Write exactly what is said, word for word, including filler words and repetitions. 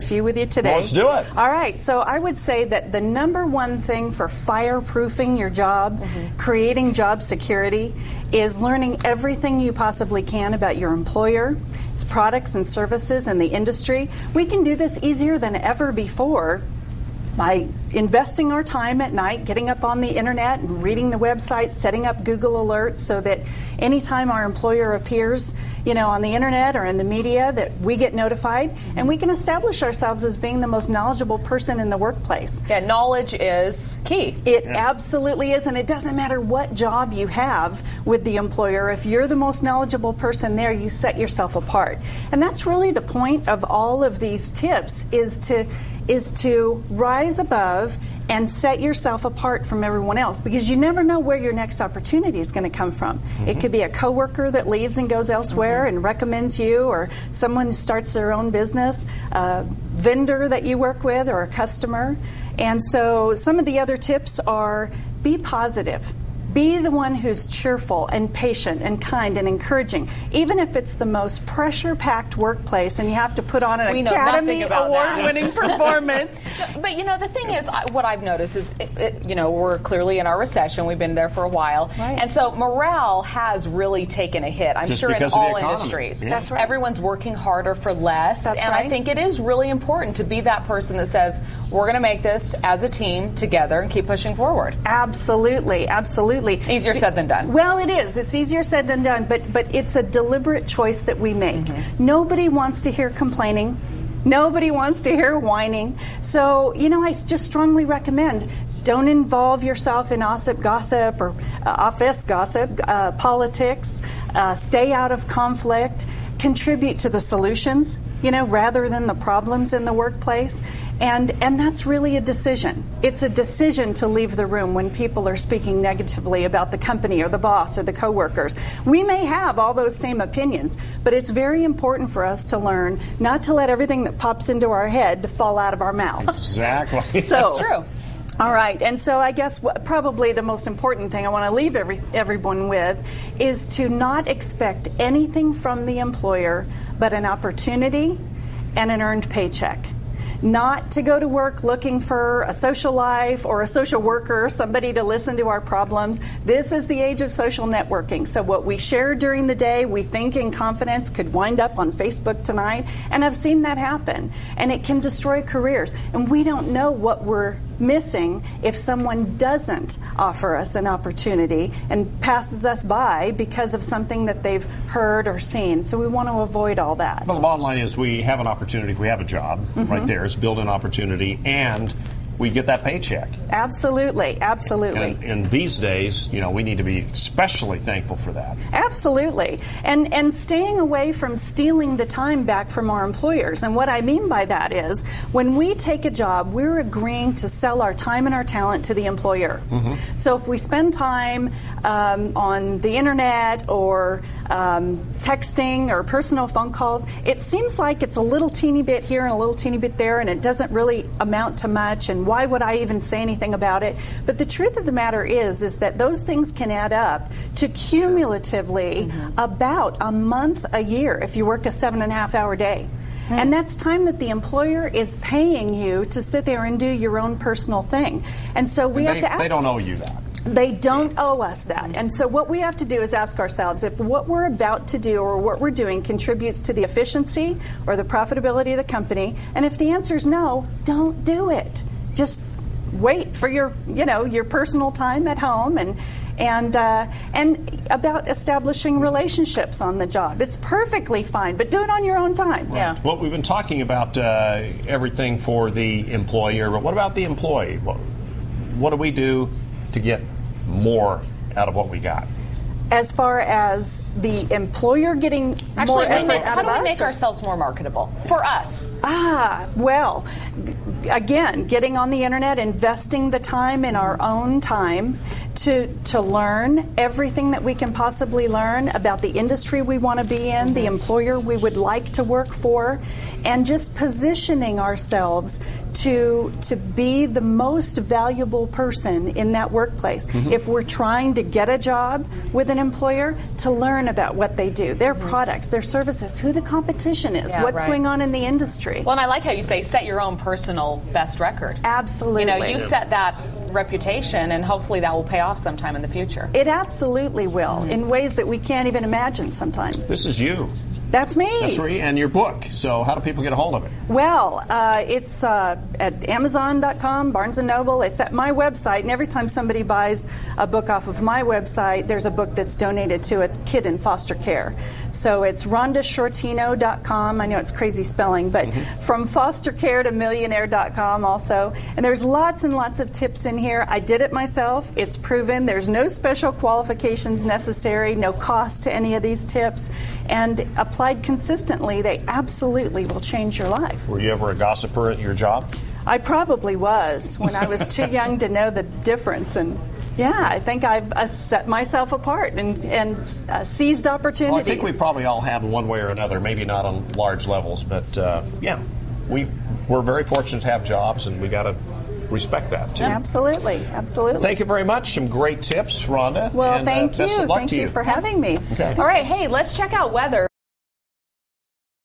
few with you today. Well, let's do it. All right, so I would say that the number one thing for fireproofing your job, mm-hmm. creating job security, is learning everything you possibly can about your employer, its products and services, and the industry. We can do this easier than ever before by investing our time at night, getting up on the internet and reading the website, setting up Google alerts so that anytime our employer appears, you know, on the internet or in the media, that we get notified, mm-hmm. and we can establish ourselves as being the most knowledgeable person in the workplace. Yeah, knowledge is key. It yeah. absolutely is, and it doesn't matter what job you have with the employer. If you're the most knowledgeable person there, you set yourself apart. And that's really the point of all of these tips, is to is to rise above and set yourself apart from everyone else, because you never know where your next opportunity is going to come from. Mm-hmm. It could be a coworker that leaves and goes elsewhere mm-hmm. and recommends you, or someone who starts their own business, a vendor that you work with, or a customer. And so some of the other tips are: be positive. Be the one who's cheerful and patient and kind and encouraging, even if it's the most pressure-packed workplace and you have to put on an we Academy Award-winning performance. But, you know, the thing is, what I've noticed is, it, it, you know, we're clearly in our recession. We've been there for a while. Right. And so morale has really taken a hit, I'm Just sure, in all industries. Yeah. That's right. Everyone's working harder for less. That's and right. I think it is really important to be that person that says, we're going to make this as a team together and keep pushing forward. Absolutely, absolutely. Easier said than done. Well, it is. It's easier said than done, but but it's a deliberate choice that we make. Mm-hmm. Nobody wants to hear complaining. Nobody wants to hear whining. So, you know, I just strongly recommend, don't involve yourself in gossip, gossip or uh, office gossip, uh, politics. Uh, stay out of conflict. Contribute to the solutions, you know, rather than the problems in the workplace. And and that's really a decision. It's a decision to leave the room when people are speaking negatively about the company or the boss or the coworkers. We may have all those same opinions, but it's very important for us to learn not to let everything that pops into our head to fall out of our mouth. Exactly. So, that's true. All right, and so I guess what, probably the most important thing I want to leave every, everyone with is to not expect anything from the employer but an opportunity and an earned paycheck. Not to go to work looking for a social life or a social worker, somebody to listen to our problems. This is the age of social networking. So what we share during the day, we think in confidence, could wind up on Facebook tonight. And I've seen that happen. And it can destroy careers. And we don't know what we're missing if someone doesn't offer us an opportunity and passes us by because of something that they've heard or seen. So we want to avoid all that. Well, the bottom line is we have an opportunity if we have a job. Mm-hmm. Right there is build an opportunity, and we get that paycheck. Absolutely, absolutely. And, and these days, you know, we need to be especially thankful for that. Absolutely. And and staying away from stealing the time back from our employers. And what I mean by that is, when we take a job, we're agreeing to sell our time and our talent to the employer. Mm-hmm. So if we spend time um, on the internet or um, texting or personal phone calls, it seems like it's a little teeny bit here and a little teeny bit there, and it doesn't really amount to much. And why would I even say anything about it? But the truth of the matter is, is that those things can add up to cumulatively mm-hmm. about a month a year if you work a seven and a half hour day. Mm-hmm. And that's time that the employer is paying you to sit there and do your own personal thing. And so we and have they, to ask. They don't owe you that. They don't owe us that. And so what we have to do is ask ourselves if what we're about to do or what we're doing contributes to the efficiency or the profitability of the company. And if the answer is no, don't do it. Just wait for your, you know, your personal time at home, and and uh, and about establishing relationships on the job. It's perfectly fine, but do it on your own time. Right. Yeah. Well, we've been talking about uh, everything for the employer, but what about the employee? What, what do we do to get more out of what we got? As far as the employer getting Actually, more effort we, out how of do we us, make or? ourselves more marketable for us? Ah, well, again, getting on the internet, investing the time in our own time to to learn everything that we can possibly learn about the industry we want to be in, the employer we would like to work for, and just positioning ourselves to to be the most valuable person in that workplace. Mm-hmm. If we're trying to get a job with an employer, to learn about what they do, their mm-hmm. products, their services, who the competition is, yeah, what's right. going on in the industry. Well, and I like how you say set your own personal best record. Absolutely. You know, you set that reputation, and hopefully that will pay off sometime in the future. It absolutely will, in ways that we can't even imagine sometimes. This is you. That's me. That's right, and your book. So how do people get a hold of it? Well, uh, it's uh, at Amazon dot com, Barnes and Noble. It's at my website, and every time somebody buys a book off of my website, there's a book that's donated to a kid in foster care. So it's Rhonda Sciortino dot com. I know it's crazy spelling, but mm-hmm. from foster care to millionaire dot com also. And there's lots and lots of tips in here. I did it myself. It's proven. There's no special qualifications necessary, no cost to any of these tips. And applied consistently, they absolutely will change your life. Were you ever a gossiper at your job? I probably was when I was too young to know the difference. And yeah, I think I've uh, set myself apart and, and uh, seized opportunities. Well, I think we probably all have in one way or another, maybe not on large levels, but uh, yeah, we, we're very fortunate to have jobs, and we got to respect that, too. Absolutely, absolutely. Thank you very much. Some great tips, Rhonda. Well, and, thank uh, best you. of luck Thank to you you for having me. Okay. All right, hey, let's check out weather.